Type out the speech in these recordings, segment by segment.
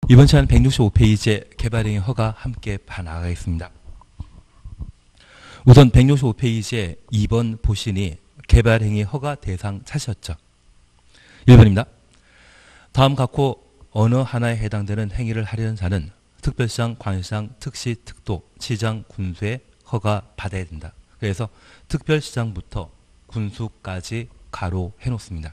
이번 시간 165페이지의 개발행위 허가 함께 봐나가겠습니다. 우선 165페이지의 2번 보시니 개발행위 허가 대상 찾으셨죠? 1번입니다. 다음 각호 어느 하나에 해당되는 행위를 하려는 자는 특별시장, 광역시장, 특시, 특도, 시장, 군수의 허가 받아야 된다. 그래서 특별시장부터 군수까지 가로 해놓습니다.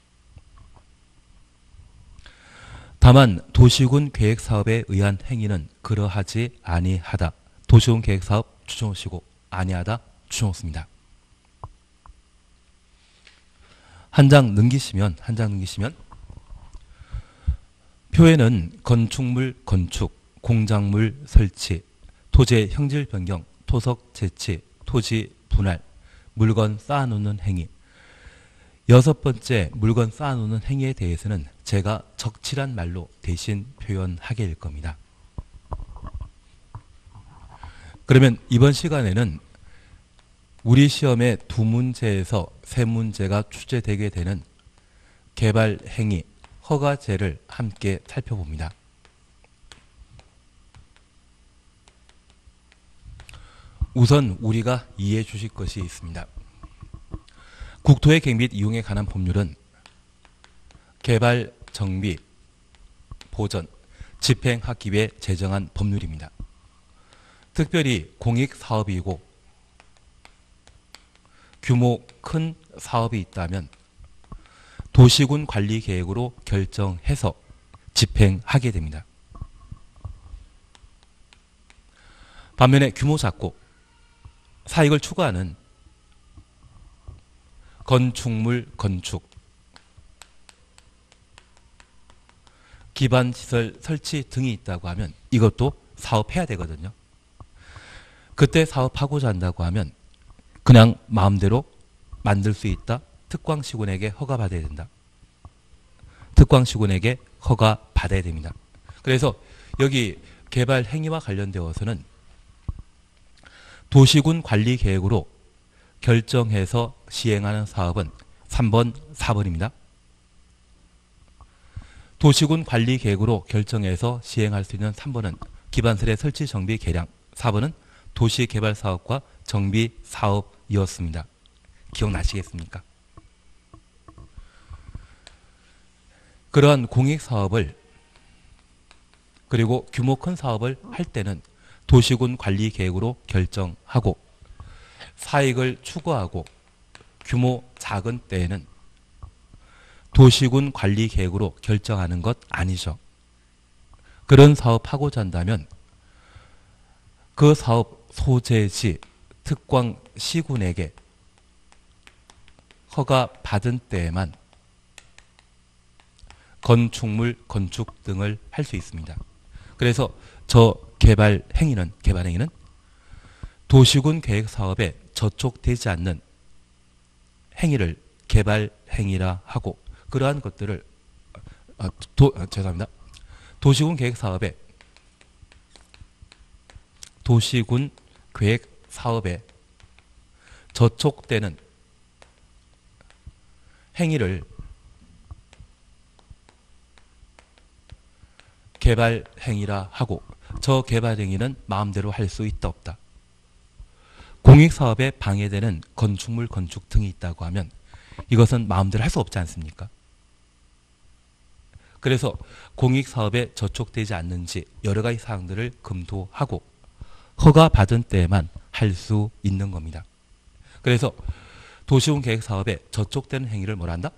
다만 도시군 계획사업에 의한 행위는 그러하지 아니하다. 도시군 계획사업 추정하시고 아니하다 추정했습니다. 한 장 넘기시면 표에는 건축물 건축, 공작물 설치, 토지의 형질 변경, 토석 재치, 토지 분할, 물건 쌓아놓는 행위. 6번째 물건 쌓아놓는 행위에 대해서는 제가 적칠한 말로 대신 표현하게 될 겁니다. 그러면 이번 시간에는 우리 시험의 2문제에서 3문제가 출제되게 되는 개발 행위, 허가제를 함께 살펴봅니다. 우선 우리가 이해해 주실 것이 있습니다. 국토의 계획 및 이용에 관한 법률은 개발, 정비, 보전, 집행하기 위해 제정한 법률입니다. 특별히 공익사업이고 규모 큰 사업이 있다면 도시군 관리계획으로 결정해서 집행하게 됩니다. 반면에 규모 작고 사익을 추구하는 건축물 건축, 기반시설 설치 등이 있다고 하면 이것도 사업해야 되거든요. 그때 사업하고자 한다고 하면 그냥 마음대로 만들 수 있다. 특광시군에게 허가받아야 된다. 특광시군에게 허가받아야 됩니다. 그래서 여기 개발 행위와 관련되어서는 도시군 관리계획으로 결정해서 시행하는 사업은 3번, 4번입니다. 도시군 관리계획으로 결정해서 시행할 수 있는 3번은 기반설의 설치, 정비, 개량, 4번은 도시개발사업과 정비사업이었습니다. 기억나시겠습니까? 그러한 공익사업을 그리고 규모 큰 사업을 할 때는 도시군 관리계획으로 결정하고 사익을 추구하고 규모 작은 때에는 도시군 관리계획으로 결정하는 것 아니죠. 그런 사업하고자 한다면 그 사업 소재지 특광시군에게 허가받은 때에만 건축물 건축 등을 할 수 있습니다. 그래서 저 개발 행위는 도시군 계획 사업에 저촉되지 않는 행위를 개발 행위라 하고 그러한 것들을 죄송합니다. 도시군 계획 사업에 저촉되는 행위를 개발 행위라 하고 저 개발 행위는 마음대로 할 수 있다 없다. 공익사업에 방해되는 건축물 건축 등이 있다고 하면 이것은 마음대로 할 수 없지 않습니까? 그래서 공익사업에 저촉되지 않는지 여러 가지 사항들을 검토하고 허가받은 때에만 할 수 있는 겁니다. 그래서 도시군 계획사업에 저촉되는 행위를 뭐라 한다?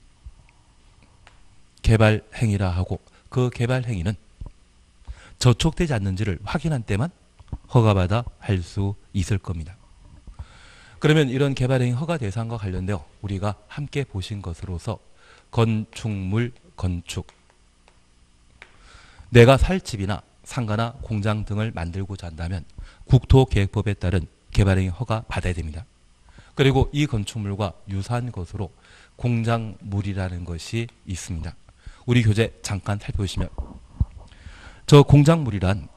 개발 행위라 하고 그 개발 행위는 저촉되지 않는지를 확인한 때만 허가받아 할 수 있을 겁니다. 그러면 이런 개발행위 허가 대상과 관련되어 우리가 함께 보신 것으로서 건축물 건축, 내가 살 집이나 상가나 공장 등을 만들고자 한다면 국토계획법에 따른 개발행위 허가 받아야 됩니다. 그리고 이 건축물과 유사한 것으로 공작물이라는 것이 있습니다. 우리 교재 잠깐 살펴보시면 저 공작물이란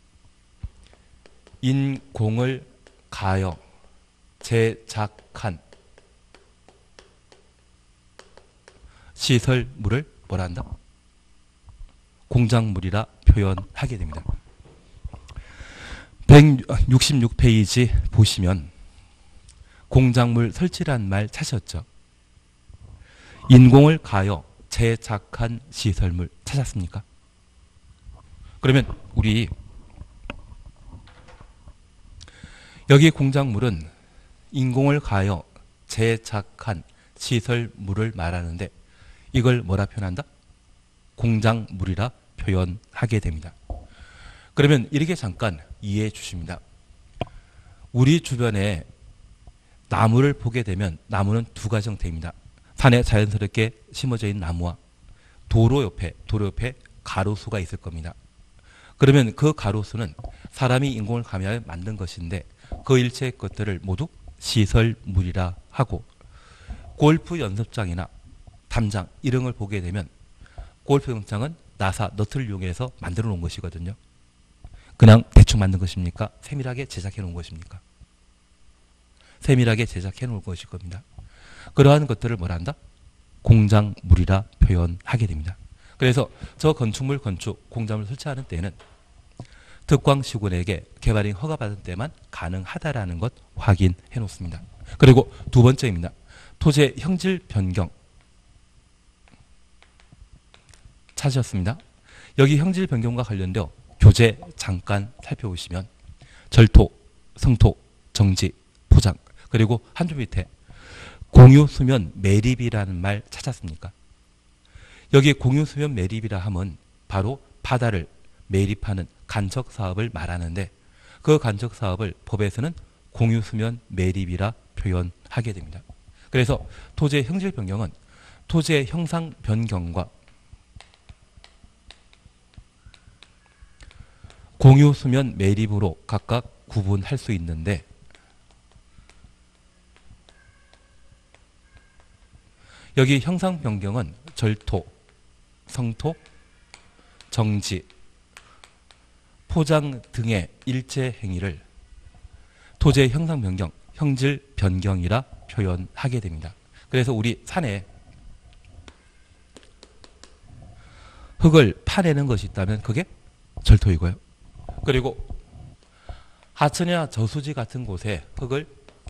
인공을 가여 제작한 시설물을 뭐라 한다? 공작물이라 표현하게 됩니다. 166페이지 보시면 공작물 설치란 말 찾으셨죠? 인공을 가하여 제작한 시설물 찾았습니까? 그러면 우리 여기 공작물은 인공을 가하여 제작한 시설물을 말하는데 이걸 뭐라 표현한다? 공작물이라 표현하게 됩니다. 그러면 이렇게 잠깐 이해해 주십니다. 우리 주변에 나무를 보게 되면 나무는 두 가지 형태입니다. 산에 자연스럽게 심어져 있는 나무와 도로 옆에 가로수가 있을 겁니다. 그러면 그 가로수는 사람이 인공을 가하여 만든 것인데 그 일체의 것들을 모두 시설물이라 하고, 골프 연습장이나 담장 이런 걸 보게 되면 골프 연습장은 나사 너트를 이용해서 만들어 놓은 것이거든요. 그냥 대충 만든 것입니까? 세밀하게 제작해 놓은 것입니까? 세밀하게 제작해 놓은 것일 겁니다. 그러한 것들을 뭐라 한다? 공작물이라 표현하게 됩니다. 그래서 저 건축물 건축 공작물 설치하는 때에는 특광시군에게 개발이 허가받은 때만 가능하다라는 것 확인해 놓습니다. 그리고 두 번째입니다. 토지의 형질 변경 찾으셨습니다. 여기 형질 변경과 관련되어 교재 잠깐 살펴보시면 절토, 성토, 정지, 포장, 그리고 한 줄 밑에 공유수면 매립이라는 말 찾았습니까? 여기 공유수면 매립이라 하면 바로 바다를 매립하는 간척사업을 말하는데 그 간척사업을 법에서는 공유수면 매립이라 표현하게 됩니다. 그래서 토지의 형질 변경은 토지의 형상 변경과 공유수면 매립으로 각각 구분할 수 있는데 여기 형상 변경은 절토, 성토, 정지, 포장 등의 일체 행위를 토지의 형상 변경, 형질 변경이라 표현하게 됩니다. 그래서 우리 산에 흙을 파내는 것이 있다면 그게 절토이고요. 그리고 하천이나 저수지 같은 곳에 흙을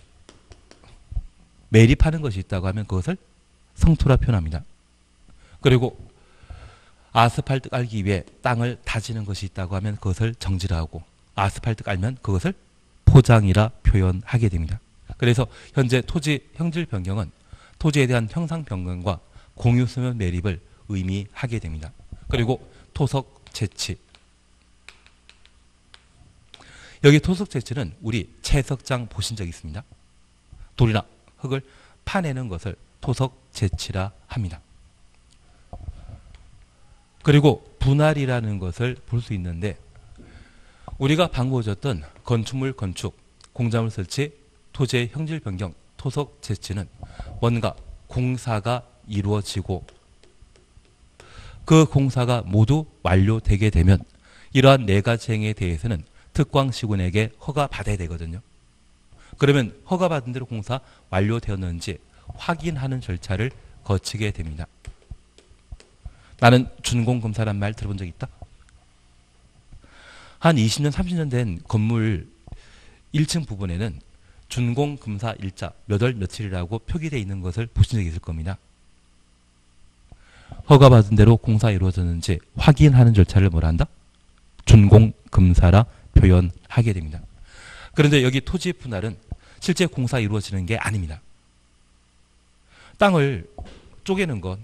매립하는 것이 있다고 하면 그것을 성토라 표현합니다. 그리고 아스팔트 깔기 위해 땅을 다지는 것이 있다고 하면 그것을 정지라 하고, 아스팔트 깔면 그것을 포장이라 표현하게 됩니다. 그래서 현재 토지 형질 변경은 토지에 대한 형상 변경과 공유수면 매립을 의미하게 됩니다. 그리고 토석 채취, 여기 토석 채취는 우리 채석장 보신 적 있습니다. 돌이나 흙을 파내는 것을 토석 채취라 합니다. 그리고 분할이라는 것을 볼 수 있는데 우리가 방금 보셨던 건축물 건축, 공작물 설치, 토지의 형질 변경, 토석 채취는 뭔가 공사가 이루어지고 그 공사가 모두 완료되게 되면 이러한 네 가지 행위에 대해서는 특광시군에게 허가받아야 되거든요. 그러면 허가받은 대로 공사 완료되었는지 확인하는 절차를 거치게 됩니다. 나는 준공검사란 말 들어본 적 있다? 한 20년, 30년 된 건물 1층 부분에는 준공검사 일자 몇 월 며칠이라고 표기되어 있는 것을 보신 적이 있을 겁니다. 허가받은 대로 공사 이루어졌는지 확인하는 절차를 뭐라 한다? 준공검사라 표현하게 됩니다. 그런데 여기 토지 분할은 실제 공사 이루어지는 게 아닙니다. 땅을 쪼개는 건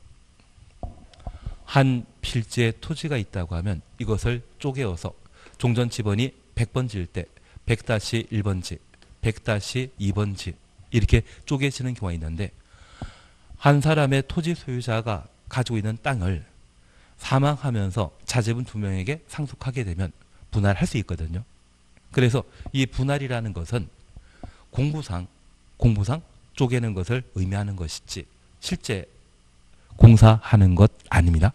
한 필지의 토지가 있다고 하면 이것을 쪼개어서 종전 지번이 100번지일 때 100-1번지, 100-2번지 이렇게 쪼개지는 경우가 있는데 한 사람의 토지 소유자가 가지고 있는 땅을 사망하면서 자제분 2명에게 상속하게 되면 분할할 수 있거든요. 그래서 이 분할이라는 것은 공부상 쪼개는 것을 의미하는 것이지 실제 공사하는 것 아닙니다.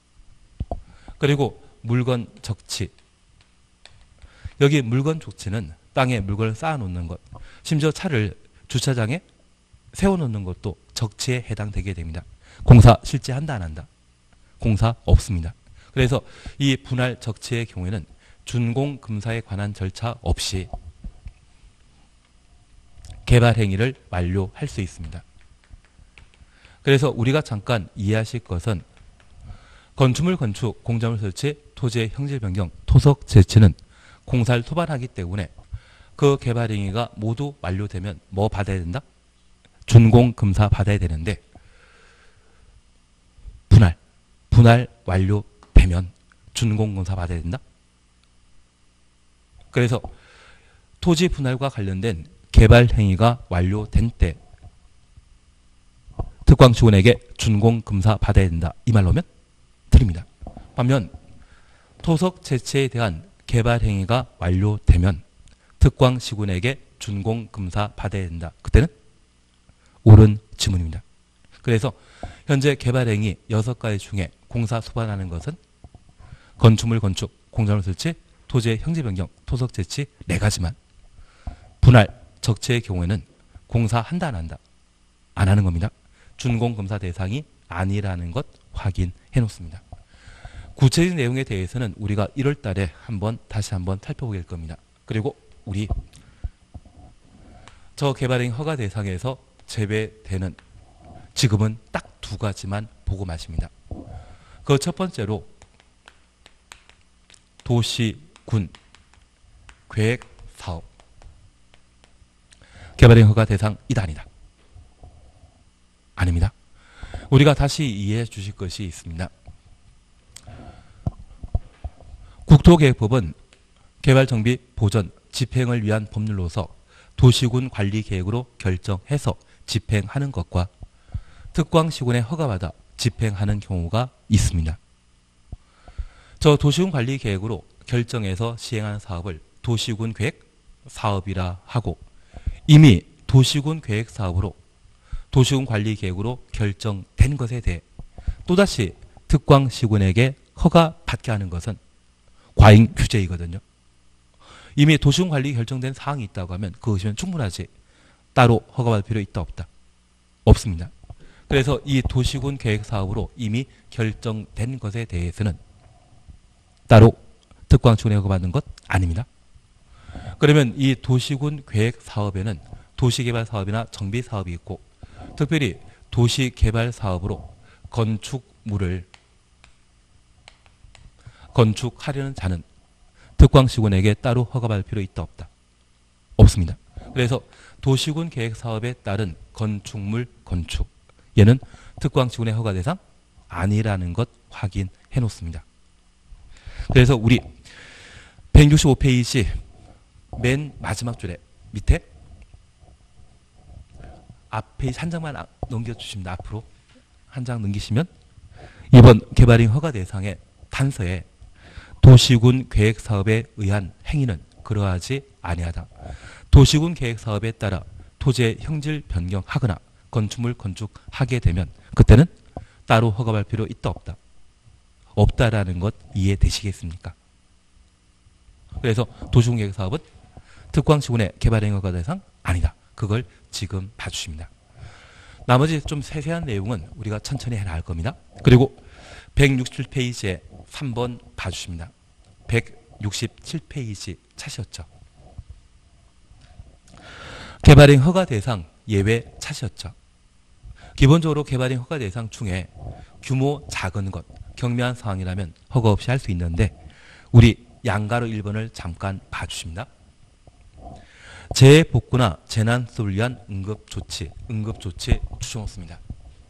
그리고 물건 적치, 여기 물건 적치는 땅에 물건을 쌓아놓는 것, 심지어 차를 주차장에 세워놓는 것도 적치에 해당되게 됩니다. 공사 실제 한다 안 한다? 공사 없습니다. 그래서 이 분할 적치의 경우에는 준공금사에 관한 절차 없이 개발 행위를 완료할 수 있습니다. 그래서 우리가 잠깐 이해하실 것은 건축물 건축, 공작물 설치, 토지의 형질 변경, 토석 제치는 공사를 토반하기 때문에 그 개발 행위가 모두 완료되면 뭐 받아야 된다? 준공금사 받아야 되는데 분할 완료되면 준공금사 받아야 된다? 그래서 토지 분할과 관련된 개발 행위가 완료된 때 특광시군에게 준공금사 받아야 된다. 이 말로면 드립니다. 반면 토석 제치에 대한 개발 행위가 완료되면 특광시군에게 준공금사 받아야 된다. 그때는 옳은 지문입니다. 그래서 현재 개발 행위 6가지 중에 공사 소반하는 것은 건축물 건축, 공작물 설치, 토지의 형질 변경, 토석 제치 4가지만 분할 적치의 경우에는 공사한다 안 한다? 안 하는 겁니다. 준공금사 대상이 아니라는 것 확인해 놓습니다. 구체적인 내용에 대해서는 우리가 1월 달에 다시 한번 살펴보게 될 겁니다. 그리고 우리 저 개발행위 허가 대상에서 제외되는 지금은 딱 2가지만 보고 마십니다. 그 첫 번째로 도시군 계획사업 개발행위 허가 대상이다 아니다? 아닙니다. 우리가 다시 이해해 주실 것이 있습니다. 국토계획법은 개발정비 보전 집행을 위한 법률로서 도시군 관리계획으로 결정해서 집행하는 것과 특광시군에 허가받아 집행하는 경우가 있습니다. 저 도시군 관리계획으로 결정해서 시행하는 사업을 도시군 계획 사업이라 하고 이미 도시군 계획 사업으로 도시군 관리계획으로 결정된 것에 대해 또다시 특광시군에게 허가받게 하는 것은 과잉 규제이거든요. 이미 도시군 관리 결정된 사항이 있다고 하면 그것이면 충분하지 따로 허가받을 필요 있다 없다? 없습니다. 그래서 이 도시군 계획 사업으로 이미 결정된 것에 대해서는 따로 특광시군에 허가받는 것 아닙니다. 그러면 이 도시군 계획 사업에는 도시개발 사업이나 정비 사업이 있고 특별히 도시개발 사업으로 건축물을 건축하려는 자는 특광시군에게 따로 허가받을 필요 있다 없다? 없습니다. 그래서 도시군 계획 사업에 따른 건축물 건축 얘는 특광시군의 허가 대상 아니라는 것 확인해 놓습니다. 그래서 우리 165페이지 맨 마지막 줄에 밑에 앞 페이지 한 장만 넘겨주십니다. 앞으로 한 장 넘기시면 이번 개발행 허가 대상의 단서에 도시군 계획 사업에 의한 행위는 그러하지 아니하다. 도시군 계획 사업에 따라 토지의 형질 변경하거나 건축물 건축하게 되면 그때는 따로 허가받을 필요 있다 없다? 없다라는 것 이해되시겠습니까? 그래서 도시군 계획 사업은 특광시군의 개발행 허가 대상 아니다. 그걸 지금 봐주십니다. 나머지 좀 세세한 내용은 우리가 천천히 해나갈 겁니다. 그리고 167페이지에 3번 봐주십니다. 167페이지 찾으셨죠? 개발행 허가 대상 예외 찾으셨죠? 기본적으로 개발행 허가 대상 중에 규모 작은 것, 경미한 상황이라면 허가 없이 할 수 있는데 우리 양가로 1번을 잠깐 봐주십니다. 재해복구나 재난수를 위한 응급조치 추정없습니다.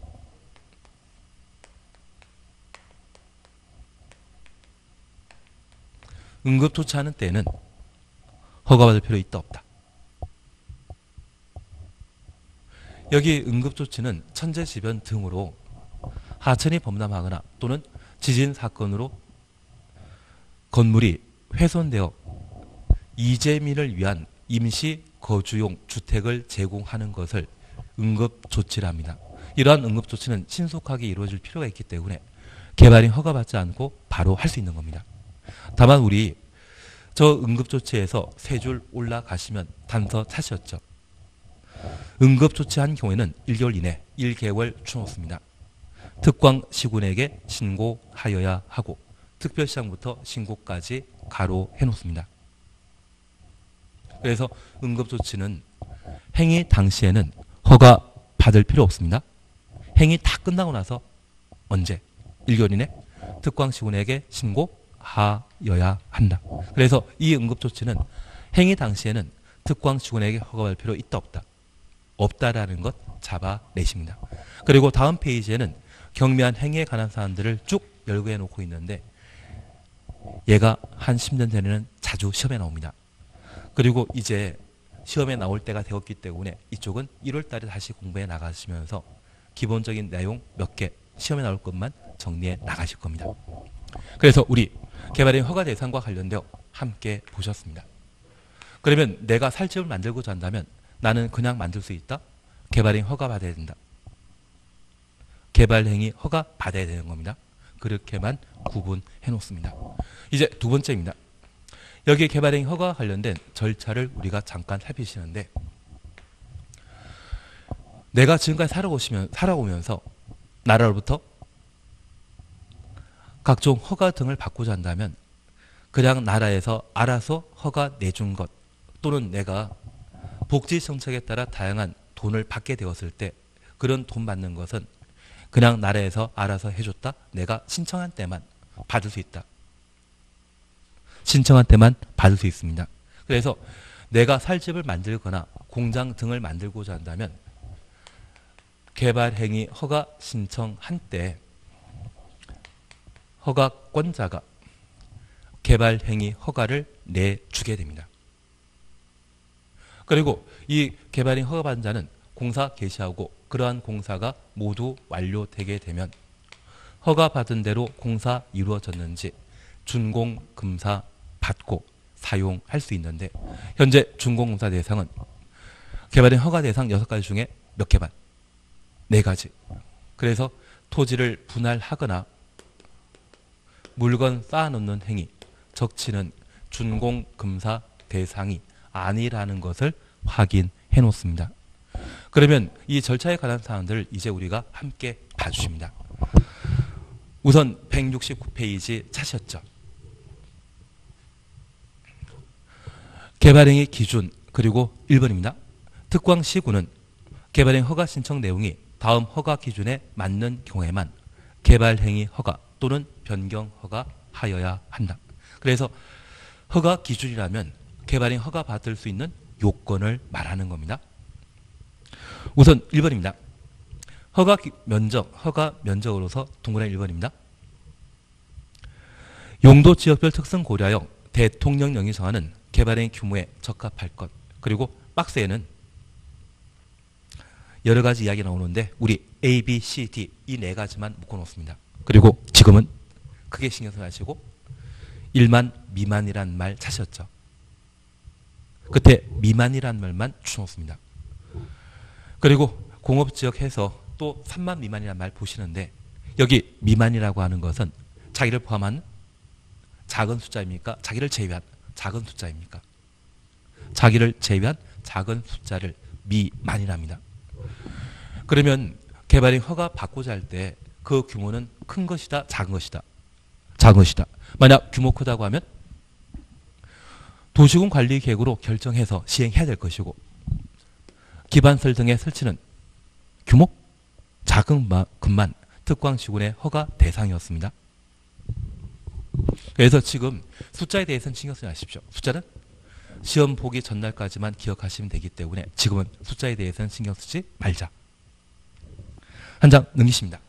응급조치하는 때는 허가받을 필요 있다 없다? 여기 응급조치는 천재지변 등으로 하천이 범람하거나 또는 지진 사건으로 건물이 훼손되어 이재민을 위한 임시 거주용 주택을 제공하는 것을 응급조치랍니다. 이러한 응급조치는 신속하게 이루어질 필요가 있기 때문에 개발이 허가받지 않고 바로 할 수 있는 겁니다. 다만 우리 저 응급조치에서 3줄 올라가시면 단서 찾으셨죠? 응급조치한 경우에는 1개월 이내 1개월 추놓습니다. 특광시군에게 신고하여야 하고 특별시장부터 신고까지 가로 해놓습니다. 그래서 응급조치는 행위 당시에는 허가 받을 필요 없습니다. 행위 다 끝나고 나서 언제? 1개월 이내 특광시군에게 신고하여야 한다. 그래서 이 응급조치는 행위 당시에는 특광시군에게 허가할 필요 있다 없다. 없다라는 것 잡아내십니다. 그리고 다음 페이지에는 경미한 행위에 관한 사안들을 쭉 열거해 놓고 있는데 얘가 한 10년 전에는 자주 시험에 나옵니다. 그리고 이제 시험에 나올 때가 되었기 때문에 이쪽은 1월 달에 다시 공부해 나가시면서 기본적인 내용 몇 개 시험에 나올 것만 정리해 나가실 겁니다. 그래서 우리 개발행 허가 대상과 관련되어 함께 보셨습니다. 그러면 내가 살집을 만들고자 한다면 나는 그냥 만들 수 있다? 개발행 허가 받아야 된다. 개발행위 허가 받아야 되는 겁니다. 그렇게만 구분해 놓습니다. 이제 두 번째입니다. 여기 개발행위 허가와 관련된 절차를 우리가 잠깐 살피시는데 내가 지금까지 살아오면서 나라로부터 각종 허가 등을 받고자 한다면 그냥 나라에서 알아서 허가 내준 것 또는 내가 복지 정책에 따라 다양한 돈을 받게 되었을 때 그런 돈 받는 것은 그냥 나라에서 알아서 해줬다. 내가 신청한 때만 받을 수 있다. 신청한 때만 받을 수 있습니다. 그래서 내가 살집을 만들거나 공장 등을 만들고자 한다면 개발행위 허가 신청한 때 허가권자가 개발행위 허가를 내주게 됩니다. 그리고 이 개발행위 허가 받은 자는 공사 개시하고 그러한 공사가 모두 완료되게 되면 허가받은 대로 공사 이루어졌는지 준공검사 받고 사용할 수 있는데 현재 준공검사 대상은 개발행 허가 대상 6가지 중에 몇 개 반? 4가지. 그래서 토지를 분할하거나 물건 쌓아놓는 행위, 적치는 준공검사 대상이 아니라는 것을 확인해 놓습니다. 그러면 이 절차에 관한 사항들을 이제 우리가 함께 봐주십니다. 우선 169페이지 찾으셨죠? 개발행위 기준 그리고 1번입니다. 특광시군은 개발행위 허가 신청 내용이 다음 허가 기준에 맞는 경우에만 개발행위 허가 또는 변경 허가하여야 한다. 그래서 허가 기준이라면 개발행위 허가 받을 수 있는 요건을 말하는 겁니다. 우선 1번입니다. 허가 면적으로서 동그라미 1번입니다. 용도 지역별 특성 고려하여 대통령령이 정하는 개발행위 규모에 적합할 것. 그리고 박스에는 여러 가지 이야기 나오는데 우리 A, B, C, D 이 4가지만 묶어놓습니다. 그리고 지금은 크게 신경 쓰지 마시고 1만 미만이란 말 찾으셨죠? 끝에 미만이란 말만 주놓습니다. 그리고 공업지역 해서 또 3만 미만이란 말 보시는데 여기 미만이라고 하는 것은 자기를 포함한 작은 숫자입니까? 자기를 제외한 작은 숫자입니까? 자기를 제외한 작은 숫자를 미만이랍니다. 그러면 개발행 허가 받고자 할 때 그 규모는 큰 것이다, 작은 것이다? 작은 것이다. 만약 규모 크다고 하면 도시군 관리 계획으로 결정해서 시행해야 될 것이고 기반설 등의 설치는 규모 작은 것만 특광시군의 허가 대상이었습니다. 그래서 지금 숫자에 대해서는 신경 쓰지 마십시오. 숫자는 시험 보기 전날까지만 기억하시면 되기 때문에 지금은 숫자에 대해서는 신경 쓰지 말자. 한 장 넘기십니다.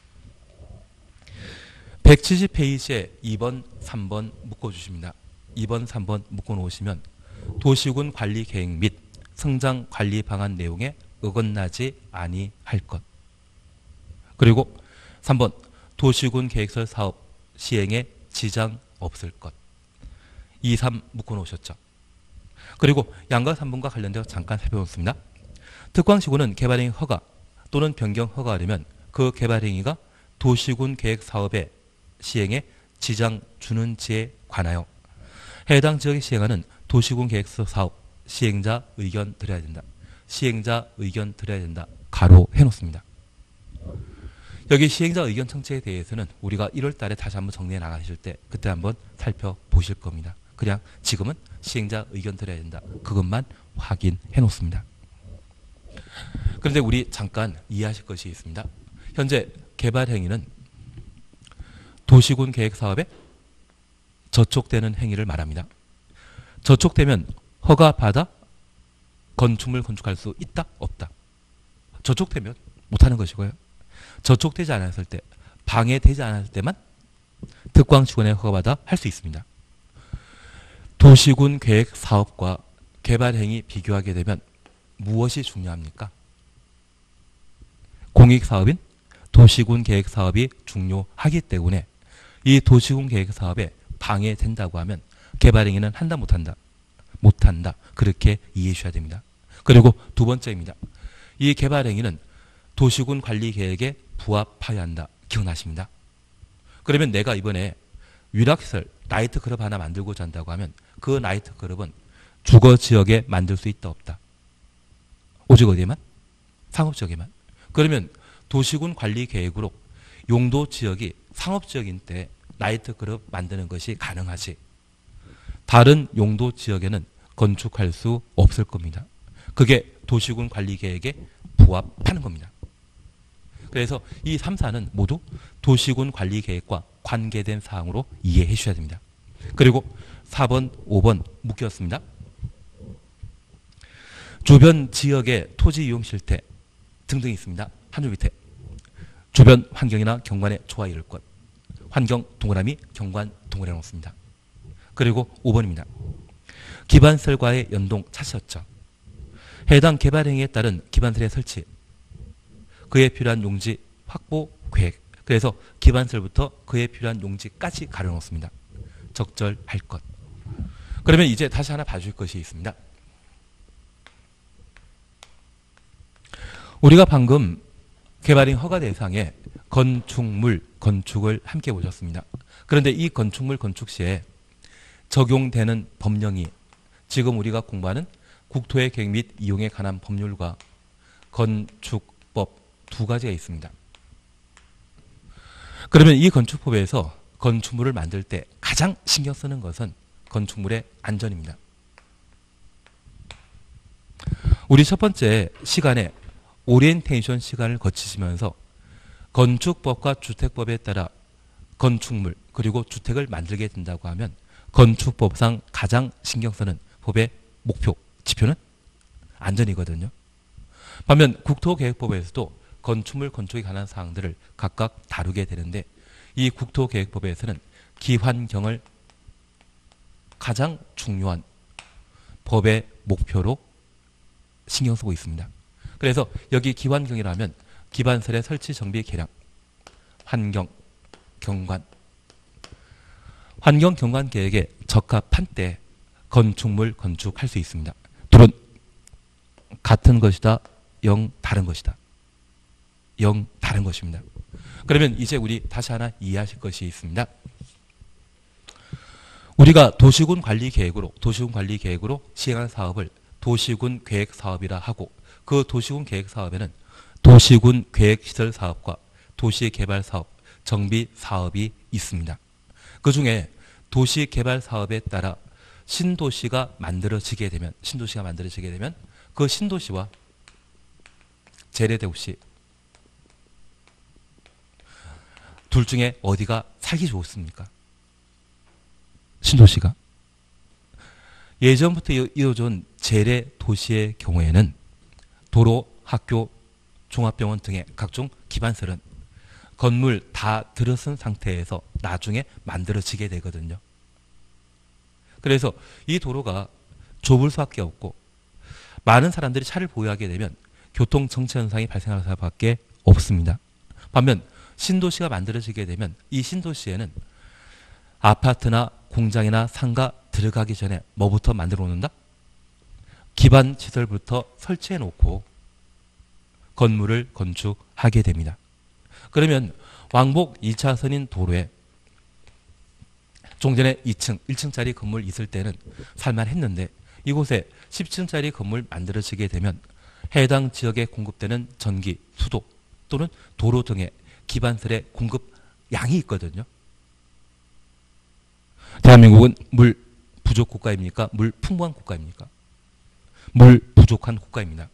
170페이지에 2번, 3번 묶어주십니다. 2번, 3번 묶어놓으시면 도시군 관리 계획 및 성장 관리 방안 내용에 어긋나지 아니할 것. 그리고 3번 도시군 계획설 사업 시행에 지장 없을 것. 2, 3 묶어놓으셨죠. 그리고 양과 3번과 관련되어 잠깐 살펴보겠습니다. 특광시군은 개발행위 허가 또는 변경 허가하려면 그 개발행위가 도시군 계획 사업의 시행에 지장 주는지에 관하여 해당 지역에 시행하는 도시군 계획서 사업 시행자 의견 드려야 된다. 시행자 의견 드려야 된다. 가로 해놓습니다. 여기 시행자 의견 청취에 대해서는 우리가 1월 달에 다시 한번 정리해 나가실 때 그때 한번 살펴보실 겁니다. 그냥 지금은 시행자 의견 드려야 된다. 그것만 확인해 놓습니다. 그런데 우리 잠깐 이해하실 것이 있습니다. 현재 개발 행위는 도시군 계획 사업에 저촉되는 행위를 말합니다. 저촉되면 허가받아 건축물 건축할 수 있다? 없다? 저촉되면 못하는 것이고요. 저촉되지 않았을 때, 방해되지 않았을 때만 특광시군에 허가받아 할 수 있습니다. 도시군 계획 사업과 개발 행위 비교하게 되면 무엇이 중요합니까? 공익사업인 도시군 계획 사업이 중요하기 때문에 이 도시군 계획 사업에 방해된다고 하면 개발 행위는 한다 못한다? 못한다. 그렇게 이해해 주셔야 됩니다. 그리고 두 번째입니다. 이 개발 행위는 도시군 관리 계획에 부합하여야 한다. 기억나십니다. 그러면 내가 이번에 위락시설 나이트클럽 하나 만들고자 한다고 하면 그 나이트클럽은 주거지역에 만들 수 있다 없다? 오직 어디에만? 상업지역에만. 그러면 도시군 관리 계획으로 용도 지역이 상업지역인 때 나이트클럽 만드는 것이 가능하지 다른 용도 지역에는 건축할 수 없을 겁니다. 그게 도시군 관리 계획에 부합하는 겁니다. 그래서 이 3, 4는 모두 도시군 관리 계획과 관계된 사항으로 이해해 주셔야 됩니다. 그리고 4번, 5번 묶였습니다. 주변 지역의 토지 이용 실태 등등이 있습니다. 한 줄 밑에 주변 환경이나 경관의 조화 이룰 것 환경 동그라미 경관 동그라미 놓습니다. 그리고 5번입니다. 기반설과의 연동 찾으셨죠? 해당 개발 행위에 따른 기반설의 설치 그에 필요한 용지 확보 계획 그래서 기반설부터 그에 필요한 용지까지 가려놓습니다. 적절할 것. 그러면 이제 다시 하나 봐줄 것이 있습니다. 우리가 방금 개발행 허가 대상에 건축물, 건축을 함께 보셨습니다. 그런데 이 건축물, 건축 시에 적용되는 법령이 지금 우리가 공부하는 국토의 계획 및 이용에 관한 법률과 건축법 두 가지가 있습니다. 그러면 이 건축법에서 건축물을 만들 때 가장 신경 쓰는 것은 건축물의 안전입니다. 우리 첫 번째 시간에 오리엔테이션 시간을 거치시면서 건축법과 주택법에 따라 건축물 그리고 주택을 만들게 된다고 하면 건축법상 가장 신경 쓰는 법의 목표, 지표는 안전이거든요. 반면 국토계획법에서도 건축물 건축에 관한 사항들을 각각 다루게 되는데 이 국토계획법에서는 기환경을 가장 중요한 법의 목표로 신경 쓰고 있습니다. 그래서 여기 기환경이라면 기반설의 설치 정비 계량, 환경, 경관, 환경 경관 계획에 적합한 때 건축물 건축할 수 있습니다. 둘은 같은 것이다, 영 다른 것이다. 영 다른 것입니다. 그러면 이제 우리 다시 하나 이해하실 것이 있습니다. 우리가 도시군 관리 계획으로 시행한 사업을 도시군 계획 사업이라 하고 그 도시군 계획 사업에는 도시군 계획 시설 사업과 도시 개발 사업, 정비 사업이 있습니다. 그 중에 도시 개발 사업에 따라 신도시가 만들어지게 되면 그 신도시와 재래대도시 둘 중에 어디가 살기 좋습니까? 신도시가. 예전부터 이어져 온 재래도시의 경우에는 도로, 학교, 종합병원 등의 각종 기반설은 건물 다 들어선 상태에서 나중에 만들어지게 되거든요. 그래서 이 도로가 좁을 수밖에 없고 많은 사람들이 차를 보유하게 되면 교통 정체 현상이 발생할 수밖에 없습니다. 반면 신도시가 만들어지게 되면 이 신도시에는 아파트나 공장이나 상가 들어가기 전에 뭐부터 만들어 놓는다? 기반 시설부터 설치해 놓고 건물을 건축하게 됩니다. 그러면 왕복 2차선인 도로에 좀 전에 2층, 1층짜리 건물 있을 때는 살만했는데 이곳에 10층짜리 건물 만들어지게 되면 해당 지역에 공급되는 전기, 수도 또는 도로 등의 기반설의 공급 양이 있거든요. 대한민국은 물 부족 국가입니까? 물 풍부한 국가입니까? 물 부족한 국가입니다.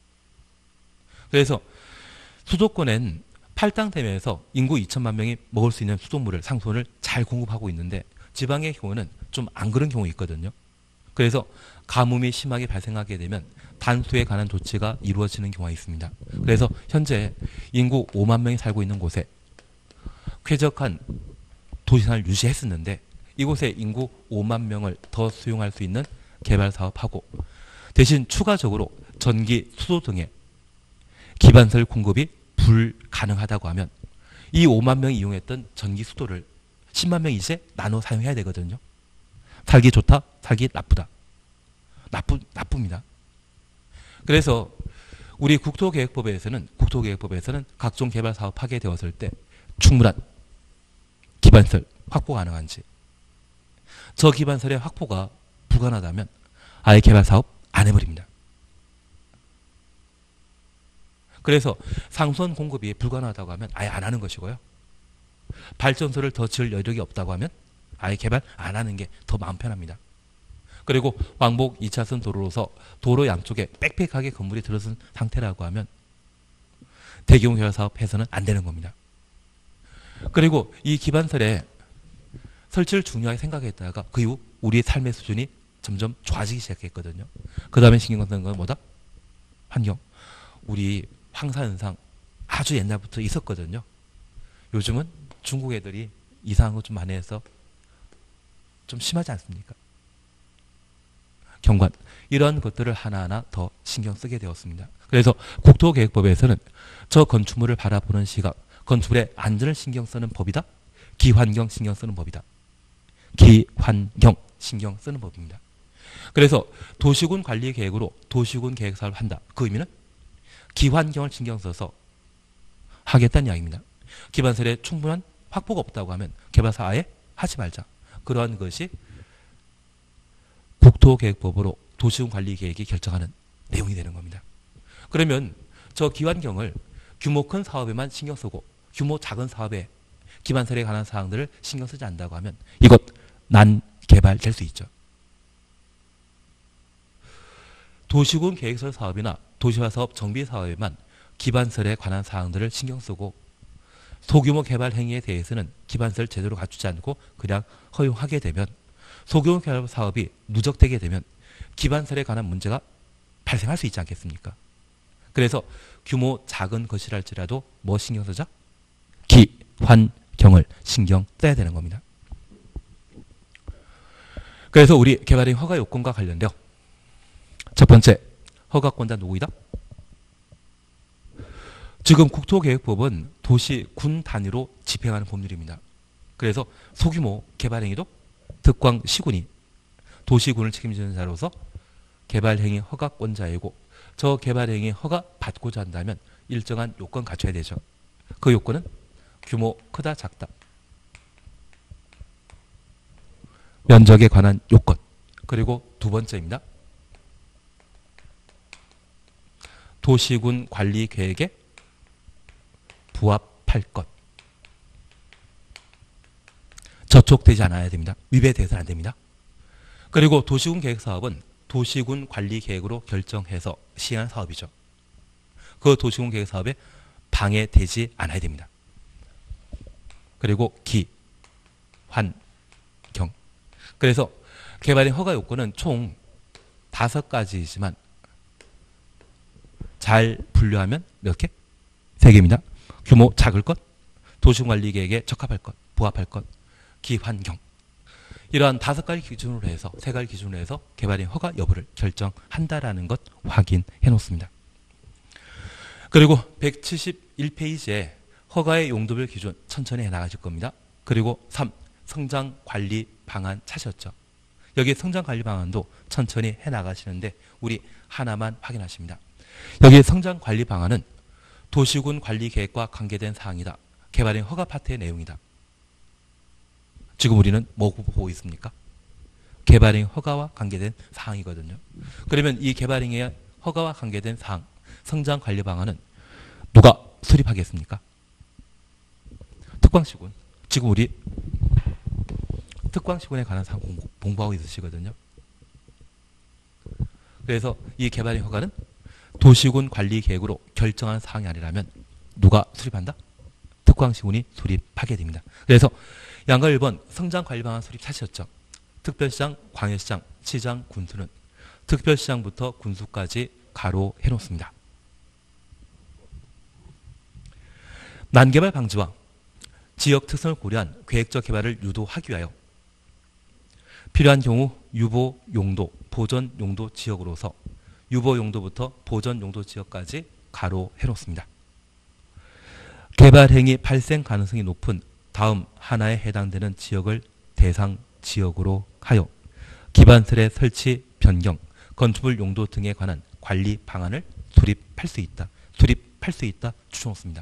그래서 수도권엔 팔당댐에서 인구 2천만 명이 먹을 수 있는 수돗물을 상수원을 잘 공급하고 있는데 지방의 경우는 좀 안 그런 경우 있거든요. 그래서 가뭄이 심하게 발생하게 되면 단수에 관한 조치가 이루어지는 경우가 있습니다. 그래서 현재 인구 5만 명이 살고 있는 곳에 쾌적한 도시산을 유지했었는데 이곳에 인구 5만 명을 더 수용할 수 있는 개발 사업하고 대신 추가적으로 전기, 수도 등의 기반설 공급이 불가능하다고 하면 이 5만 명이 이용했던 전기, 수도를 10만 명이 이제 나눠 사용해야 되거든요. 살기 좋다, 살기 나쁘다. 나쁩니다. 그래서 우리 국토계획법에서는 각종 개발 사업하게 되었을 때 충분한 기반설 확보 가능한지, 저 기반설의 확보가 불가능하다면 아예 개발 사업 안 해버립니다. 그래서 상수원 공급이 불가능하다고 하면 아예 안 하는 것이고요. 발전소를 더 지을 여력이 없다고 하면 아예 개발 안 하는 게 더 마음 편합니다. 그리고 왕복 2차선 도로로서 도로 양쪽에 빽빽하게 건물이 들어선 상태라고 하면 대규모 개발 사업 해서는 안 되는 겁니다. 그리고 이 기반설에 설치를 중요하게 생각했다가 그 이후 우리의 삶의 수준이 점점 좋아지기 시작했거든요. 그 다음에 신경 쓰는 건 뭐다? 환경. 우리 황사현상 아주 옛날부터 있었거든요. 요즘은 중국 애들이 이상한 거 좀 많이 해서 좀 심하지 않습니까? 경관. 이런 것들을 하나하나 더 신경 쓰게 되었습니다. 그래서 국토계획법에서는 저 건축물을 바라보는 시각, 건축물의 안전을 신경 쓰는 법이다. 기환경 신경 쓰는 법이다. 기환경 신경 쓰는 법입니다. 그래서 도시군 관리 계획으로 도시군 계획 사업을 한다. 그 의미는 기환경을 신경 써서 하겠다는 이야기입니다. 기반설에 충분한 확보가 없다고 하면 개발사 아예 하지 말자. 그러한 것이 국토계획법으로 도시군 관리 계획이 결정하는 내용이 되는 겁니다. 그러면 저 기환경을 규모 큰 사업에만 신경 쓰고 규모 작은 사업에 기반설에 관한 사항들을 신경 쓰지 않는다고 하면 이것 난개발될 수 있죠. 도시군 계획설 사업이나 도시화 사업 정비 사업에만 기반설에 관한 사항들을 신경 쓰고 소규모 개발 행위에 대해서는 기반설 제대로 갖추지 않고 그냥 허용하게 되면 소규모 개발 사업이 누적되게 되면 기반설에 관한 문제가 발생할 수 있지 않겠습니까? 그래서 규모 작은 것이랄지라도 뭐 신경 쓰자? 기환경을 신경 써야 되는 겁니다. 그래서 우리 개발인 허가 요건과 관련되어 첫 번째, 허가권자 누구이다? 지금 국토계획법은 도시, 군 단위로 집행하는 법률입니다. 그래서 소규모 개발행위도 특광 시군이 도시군을 책임지는 자로서 개발행위 허가권자이고 저 개발행위 허가 받고자 한다면 일정한 요건 갖춰야 되죠. 그 요건은 규모 크다 작다, 면적에 관한 요건, 그리고 두 번째입니다. 도시군 관리 계획에 부합할 것. 저촉되지 않아야 됩니다. 위배돼서는 안 됩니다. 그리고 도시군 계획 사업은 도시군 관리 계획으로 결정해서 시행한 사업이죠. 그 도시군 계획 사업에 방해되지 않아야 됩니다. 그리고 기, 환, 경. 그래서 개발인 허가 요건은 총 5가지이지만 잘 분류하면 몇 개? 3개입니다. 규모 작을 것, 도시관리 계획에 적합할 것, 부합할 것, 기환경. 이러한 5가지 기준으로 해서 3가지 기준으로 해서 개발인 허가 여부를 결정한다라는 것 확인해 놓습니다. 그리고 171페이지에 허가의 용도별 기준 천천히 해나가실 겁니다. 그리고 3. 성장관리 방안 찾으셨죠. 여기 성장관리 방안도 천천히 해나가시는데 우리 하나만 확인하십니다. 여기 성장관리 방안은 도시군 관리 계획과 관계된 사항이다. 개발인 허가 파트의 내용이다. 지금 우리는 뭐 보고 있습니까? 개발인 허가와 관계된 사항이거든요. 그러면 이 개발인의 허가와 관계된 사항, 성장관리 방안은 누가 수립하겠습니까? 특광시군. 지금 우리 특광시군에 관한 사항 공부하고 있으시거든요. 그래서 이 개발행 허가는 도시군 관리 계획으로 결정한 사항이 아니라면 누가 수립한다? 특광시군이 수립하게 됩니다. 그래서 양가 1번 성장 관리 방안 수립 사실였죠. 특별시장, 광역시장, 시장, 군수는 특별시장부터 군수까지 가로 해놓습니다. 난개발 방지와 지역 특성을 고려한 계획적 개발을 유도하기 위하여 필요한 경우 유보 용도, 보전 용도 지역으로서 유보 용도부터 보전 용도 지역까지 가로 해놓습니다. 개발 행위 발생 가능성이 높은 다음 하나에 해당되는 지역을 대상 지역으로 하여 기반설의 설치, 변경, 건축물 용도 등에 관한 관리 방안을 수립할 수 있다 추정했습니다.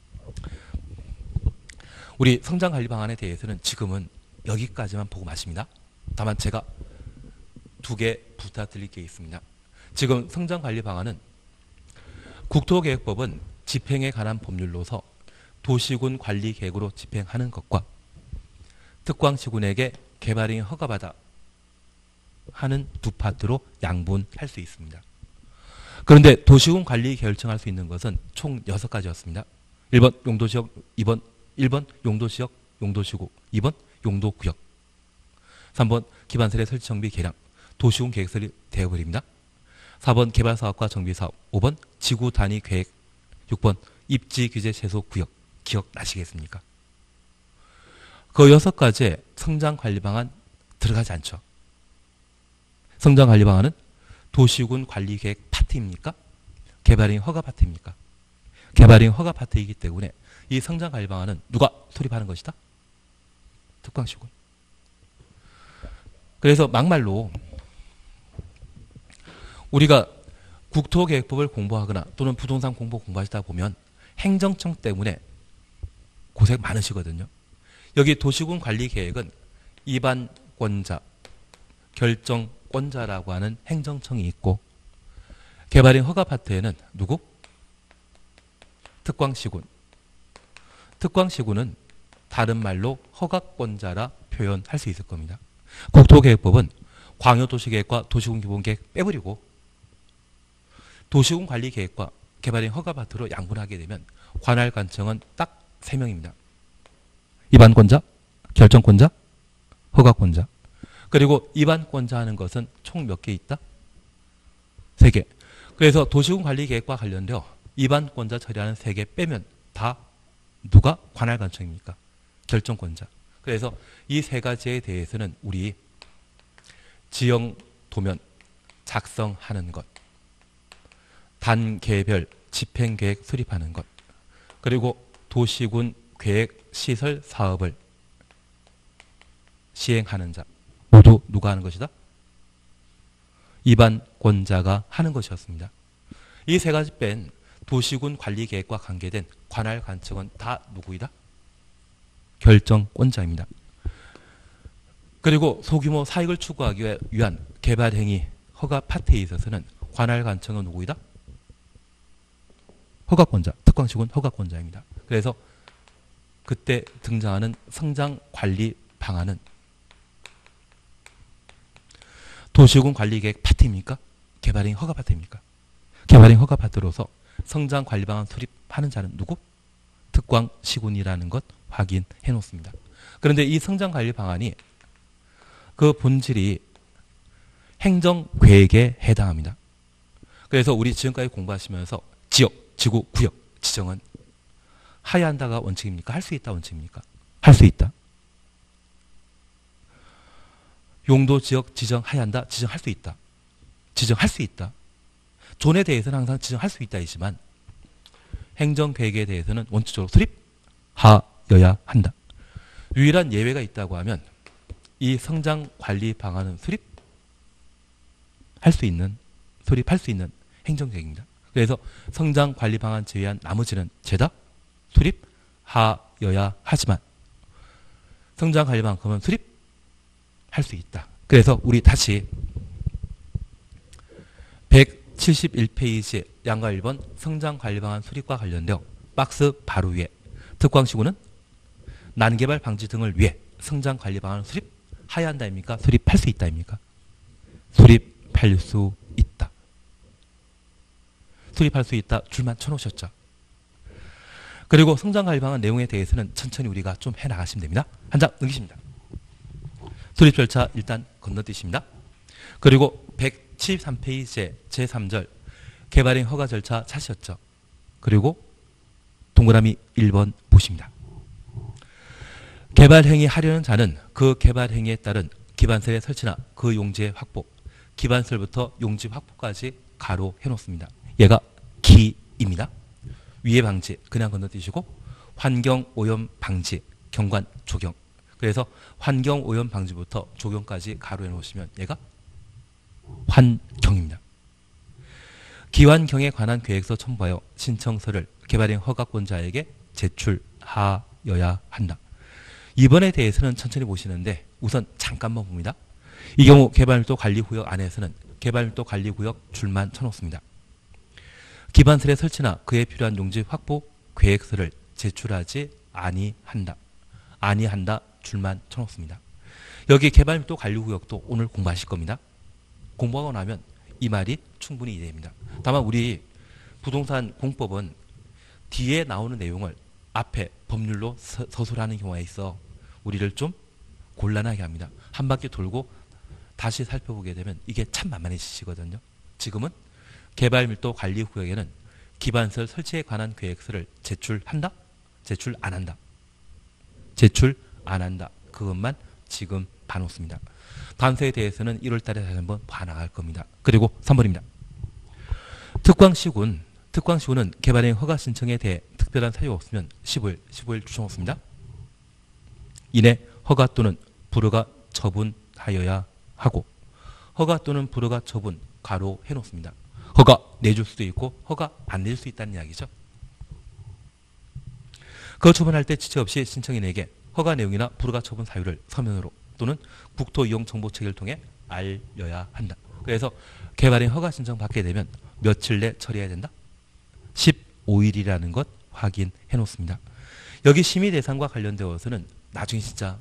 우리 성장관리 방안에 대해서는 지금은 여기까지만 보고 마십니다. 다만 제가 두 개 부탁드릴 게 있습니다. 지금 성장관리 방안은 국토계획법은 집행에 관한 법률로서 도시군 관리 계획으로 집행하는 것과 특광시군에게 개발행위 허가받아 하는 두 파트로 양분할 수 있습니다. 그런데 도시군 관리 결정할 수 있는 것은 총 6가지였습니다. 1번 용도지역, 1번 용도지역, 용도시구, 2번 용도구역, 3번 기반설의 설치 정비 계량, 도시군 계획설이 되어버립니다. 4번 개발사업과 정비사업, 5번 지구 단위 계획, 6번 입지 규제 최소 구역. 기억나시겠습니까? 그 6가지의 성장관리 방안 들어가지 않죠. 성장관리 방안은 도시군 관리계획 파트입니까? 개발행위 허가 파트입니까? 개발행위 허가 파트이기 때문에 이 성장관리 방안은 누가 수립하는 것이다? 특광시군. 그래서 막말로 우리가 국토계획법을 공부하거나 또는 부동산 공부하시다 보면 행정청 때문에 고생 많으시거든요. 여기 도시군 관리계획은 입안권자, 결정권자라고 하는 행정청이 있고 개발행 허가 파트에는 누구? 특광시군. 특광시군은 다른 말로 허가권자라 표현할 수 있을 겁니다. 국토계획법은 광역도시계획과 도시군 기본계획 빼버리고 도시군 관리계획과 개발행 허가 파트로 양분하게 되면 관할관청은 딱 3명입니다. 입안권자, 결정권자, 허가권자. 그리고 입안권자 하는 것은 총 몇 개 있다? 3개. 그래서 도시군 관리계획과 관련되어 입안권자 처리하는 3개 빼면 다 누가 관할관청입니까? 결정권자. 그래서 이 3가지에 대해서는 우리 지형 도면 작성하는 것, 단계별 집행계획 수립하는 것, 그리고 도시군 계획 시설 사업을 시행하는 자 모두 누가 하는 것이다? 입안권자가 하는 것이었습니다. 이 3가지 뺀 도시군 관리계획과 관계된 관할관청은 다 누구이다? 결정권자입니다. 그리고 소규모 사익을 추구하기 위한 개발행위 허가 파트에 있어서는 관할관청은 누구이다? 허가권자, 특광시군 허가권자입니다. 그래서 그때 등장하는 성장관리 방안은 도시군 관리계획 파트입니까? 개발행위 허가 파트입니까? 개발행위 허가 파트로서 성장관리 방안 수립하는 자는 누구? 특광시군이라는 것 확인해 놓습니다. 그런데 이 성장관리 방안이 그 본질이 행정계획에 해당합니다. 그래서 우리 지금까지 공부하시면서 지역, 지구, 구역 지정은 하야 한다가 원칙입니까? 할 수 있다 원칙입니까? 할 수 있다. 용도 지역 지정하야 한다? 지정할 수 있다. 지정할 수 있다. 존에 대해서는 항상 지정할 수 있다이지만 행정계획에 대해서는 원칙적으로 수립하여야 한다. 유일한 예외가 있다고 하면 이 성장관리 방안은 수립할 수 있는 행정계획입니다. 그래서 성장관리 방안 제외한 나머지는 죄다 수립하여야 하지만 성장관리 방안은 수립할 수 있다. 그래서 우리 다시 171페이지의 양가 1번 성장관리 방안 수립과 관련되어 박스 바로 위에 특광시군은 난개발 방지 등을 위해 성장 관리 방안을 수립하여야 한다입니까? 수립할 수 있다입니까? 수립할 수 있다. 수립할 수 있다. 줄만 쳐놓으셨죠. 그리고 성장 관리 방안 내용에 대해서는 천천히 우리가 좀 해나가시면 됩니다. 한 장 넘기십니다. 수립 절차 일단 건너뛰십니다. 그리고 173페이지의 제3절 개발행 허가 절차 찾으셨죠. 그리고 동그라미 1번 보십니다. 개발행위 하려는 자는 그 개발행위에 따른 기반설의 설치나 그 용지의 확보, 기반설부터 용지 확보까지 가로 해놓습니다. 얘가 기입니다. 위해 방지 그냥 건너뛰시고 환경오염 방지, 경관, 조경. 그래서 환경오염 방지부터 조경까지 가로 해놓으시면 얘가 환경입니다. 기환경에 관한 계획서 첨부하여 신청서를 개발행 허가권자에게 제출하여야 한다. 이번에 대해서는 천천히 보시는데 우선 잠깐만 봅니다. 이 경우 개발밀도 관리구역 안에서는 개발밀도 관리구역 줄만 쳐놓습니다. 기반설의 설치나 그에 필요한 용지 확보 계획서를 제출하지 아니한다. 아니한다 줄만 쳐놓습니다. 여기 개발밀도 관리구역도 오늘 공부하실 겁니다. 공부하고 나면 이 말이 충분히 이해됩니다. 다만 우리 부동산 공법은 뒤에 나오는 내용을 앞에 법률로 서술하는 경우가 있어 우리를 좀 곤란하게 합니다. 한 바퀴 돌고 다시 살펴보게 되면 이게 참 만만해지시거든요. 지금은 개발밀도 관리구역에는 기반설 설치에 관한 계획서를 제출한다? 제출 안 한다? 제출 안 한다. 그것만 지금 봐놓습니다. 단서에 대해서는 1월 달에 다시 한번 봐나갈 겁니다. 그리고 3번입니다. 특광시군은 개발행 허가 신청에 대해 특별한 사유가 없으면 15일 추정없습니다. 이내 허가 또는 불허가 처분하여야 하고 허가 또는 불허가 처분 가로 해놓습니다. 허가 내줄 수도 있고 허가 안 내줄 수 있다는 이야기죠. 그 처분할 때 지체 없이 신청인에게 허가 내용이나 불허가 처분 사유를 서면으로 또는 국토이용정보체계를 통해 알려야 한다. 그래서 개발행 허가 신청 받게 되면 며칠 내 처리해야 된다? 15일이라는 것 확인해 놓습니다. 여기 심의 대상과 관련되어서는 나중에 진짜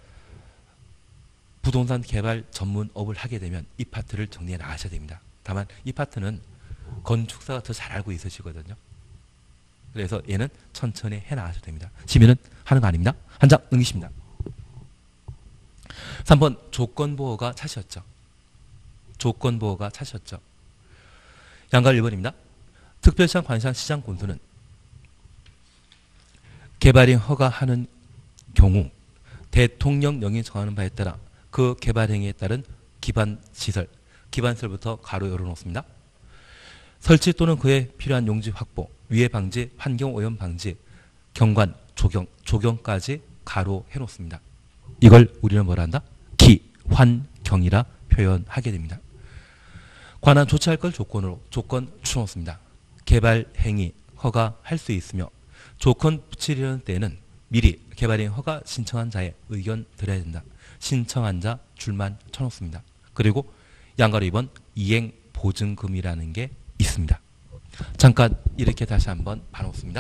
부동산 개발 전문업을 하게 되면 이 파트를 정리해 나가셔야 됩니다. 다만 이 파트는 건축사가 더 잘 알고 있으시거든요. 그래서 얘는 천천히 해 나가셔도 됩니다. 심의는 하는 거 아닙니다. 한 장 넘기십니다. 3번 조건보호가 차시였죠. 조건보호가 차시였죠. 양갈 1번입니다. 특별시장 관시한 시장 군수는 개발행 허가하는 경우 대통령령이 정하는 바에 따라 그 개발행위에 따른 기반시설, 기반설부터 가로 열어놓습니다. 설치 또는 그에 필요한 용지 확보, 위해 방지, 환경오염 방지, 경관, 조경까지 가로 해놓습니다. 이걸 우리는 뭐라 한다? 기환경이라 표현하게 됩니다. 관한 조치할 걸 조건으로 조건 추놓습니다. 개발 행위 허가할 수 있으며 조건 붙이려는 때에는 미리 개발행 허가 신청한 자의 의견 드려야 된다. 신청한 자 줄만 쳐놓습니다. 그리고 양가로 2번 이행 보증금이라는 게 있습니다. 잠깐 이렇게 다시 한번 봐놓습니다.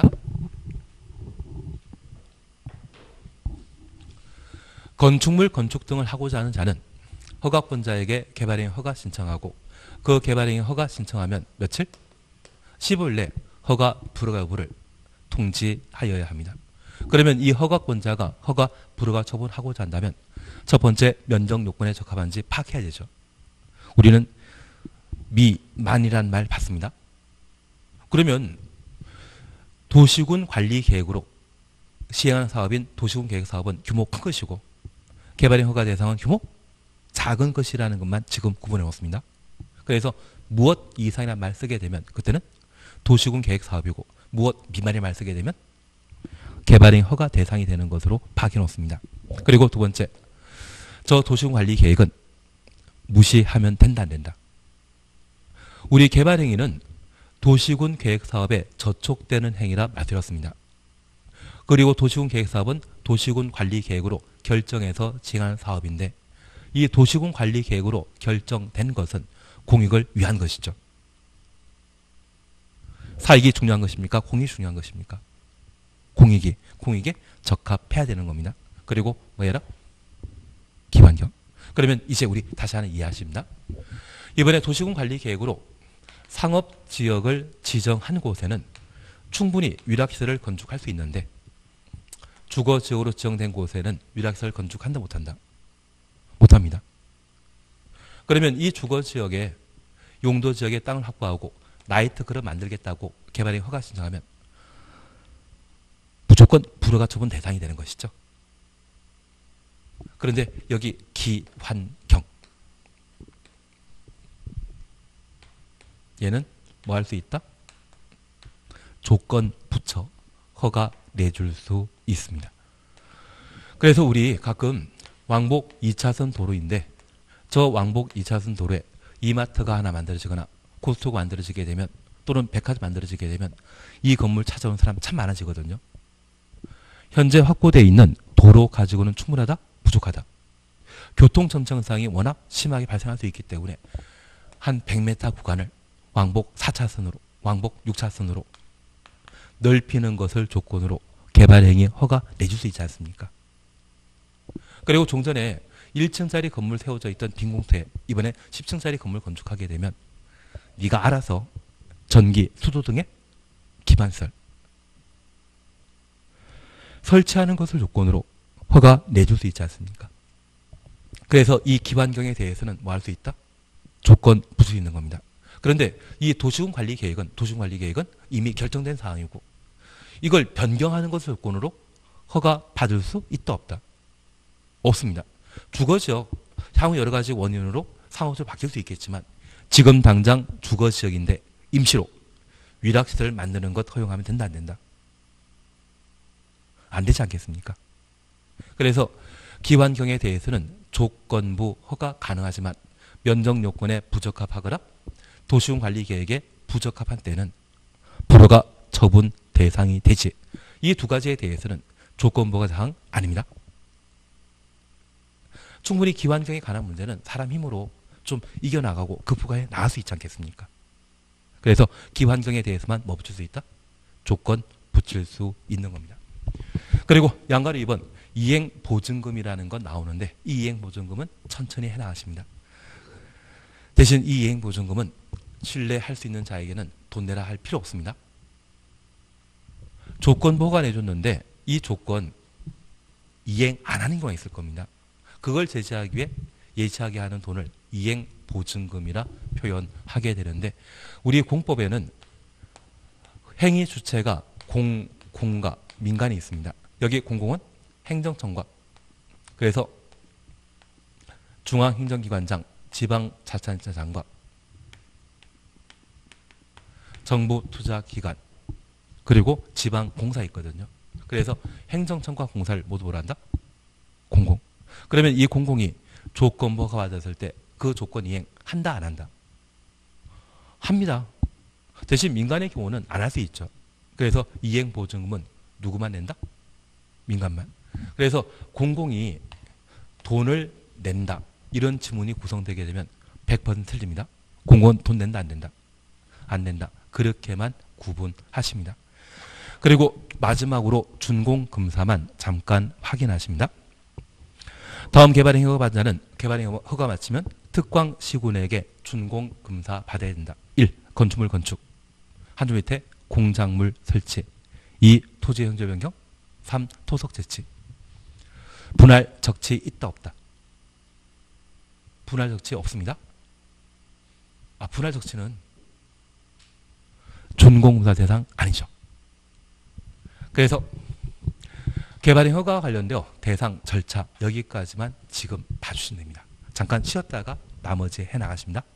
건축물 건축 등을 하고자 하는 자는 허가권자에게 개발행 허가 신청하고 그 개발행위 허가 신청하면 며칠? 15일 내 허가 불허가 여부를 통지하여야 합니다. 그러면 이 허가권자가 허가 불허가 처분하고자 한다면 첫 번째 면적 요건에 적합한지 파악해야 되죠. 우리는 미만이란 말 봤습니다. 그러면 도시군 관리 계획으로 시행하는 사업인 도시군 계획 사업은 규모 큰 것이고 개발행 허가 대상은 규모 작은 것이라는 것만 지금 구분해 놓습니다. 그래서 무엇 이상이라는 말 쓰게 되면 그때는 도시군 계획 사업이고 무엇 미만의 말 쓰게 되면 개발행 허가 대상이 되는 것으로 파악해 놓습니다. 그리고 두 번째, 저 도시군 관리 계획은 무시하면 된다 안 된다. 우리 개발행위는 도시군 계획 사업에 저촉되는 행위라 말씀드렸습니다. 그리고 도시군 계획 사업은 도시군 관리 계획으로 결정해서 진행하는 사업인데 이 도시군 관리 계획으로 결정된 것은 공익을 위한 것이죠. 사익이 중요한 것입니까? 공익이 중요한 것입니까? 공익에 적합해야 되는 겁니다. 그리고 뭐해라? 기반경. 그러면 이제 우리 다시 하나 이해하십니다. 이번에 도시군 관리 계획으로 상업 지역을 지정한 곳에는 충분히 위락시설을 건축할 수 있는데 주거 지역으로 지정된 곳에는 위락시설을 건축한다 못한다? 못합니다. 그러면 이 주거 지역에 용도 지역에 땅을 확보하고 나이트클럽 만들겠다고 개발행위 허가 신청하면 무조건 불허가 처분 대상이 되는 것이죠. 그런데 여기 기환경 얘는 뭐 할 수 있다? 조건 붙여 허가 내줄 수 있습니다. 그래서 우리 가끔 왕복 2차선 도로인데 저 왕복 2차선 도로에 이마트가 하나 만들어지거나 코스트코가 만들어지게 되면 또는 백화점 만들어지게 되면 이 건물 찾아오는 사람 참 많아지거든요. 현재 확보되어 있는 도로 가지고는 충분하다? 부족하다? 교통정청상이 워낙 심하게 발생할 수 있기 때문에 한 100m 구간을 왕복 4차선으로 왕복 6차선으로 넓히는 것을 조건으로 개발행위 허가 내줄 수 있지 않습니까? 그리고 종전에 1층짜리 건물 세워져 있던 빈 공터에 이번에 10층짜리 건물 건축하게 되면 네가 알아서 전기, 수도 등의 기반시설 설치하는 것을 조건으로 허가 내줄 수 있지 않습니까? 그래서 이 기반경에 대해서는 뭐 할 수 있다? 조건 붙일 수 있는 겁니다. 그런데 이 도시군 관리 계획은 이미 결정된 사항이고 이걸 변경하는 것을 조건으로 허가 받을 수 있다 없다? 없습니다. 주거지역 향후 여러 가지 원인으로 상호적으로 바뀔 수 있겠지만 지금 당장 주거지역인데 임시로 위락시설 만드는 것 허용하면 된다 안 된다? 안 되지 않겠습니까? 그래서 기환경에 대해서는 조건부 허가 가능하지만 면적 요건에 부적합하거나 도시군 관리 계획에 부적합한 때는 불허가 처분 대상이 되지. 이 두 가지에 대해서는 조건부가 사항 아닙니다. 충분히 기환경에 관한 문제는 사람 힘으로 좀 이겨나가고 극복해 나갈 수 있지 않겠습니까? 그래서 기환경에 대해서만 뭐 붙일 수 있다? 조건 붙일 수 있는 겁니다. 그리고 양가로 2번 이행보증금이라는 건 나오는데 이 이행보증금은 천천히 해나가십니다. 대신 이 이행보증금은 신뢰할 수 있는 자에게는 돈 내라 할 필요 없습니다. 조건부가 내줬는데 이 조건 이행 안 하는 경우가 있을 겁니다. 그걸 제재하기 위해 예치하게 하는 돈을 이행보증금이라 표현하게 되는데 우리 공법에는 행위 주체가 공과 민간이 있습니다. 여기 공공은 행정청과 그래서 중앙행정기관장, 지방자치단체장과 정부투자기관 그리고 지방공사 있거든요. 그래서 행정청과 공사를 모두 뭐라 한다? 공공. 그러면 이 공공이 조건부가 받았을 때 그 조건 이행 한다 안 한다? 합니다. 대신 민간의 경우는 안 할 수 있죠. 그래서 이행보증금은 누구만 낸다? 민간만. 그래서 공공이 돈을 낸다. 이런 지문이 구성되게 되면 100% 틀립니다. 공공은 돈 낸다 안 된다? 안 낸다. 그렇게만 구분하십니다. 그리고 마지막으로 준공금사만 잠깐 확인하십니다. 다음 개발행위 허가 받은 자는 개발행위 허가 마치면 특광시군에게 준공금사 받아야 된다. 1. 건축물 건축. 한 줄 밑에 공작물 설치. 2. 토지 형질 변경. 3. 토석 재치. 분할 적치 있다 없다? 분할 적치 없습니다. 분할 적치는 준공금사 대상 아니죠. 그래서 개발행위 허가와 관련되어 대상 절차 여기까지만 지금 봐주시면 됩니다. 잠깐 쉬었다가 나머지 해나가십니다.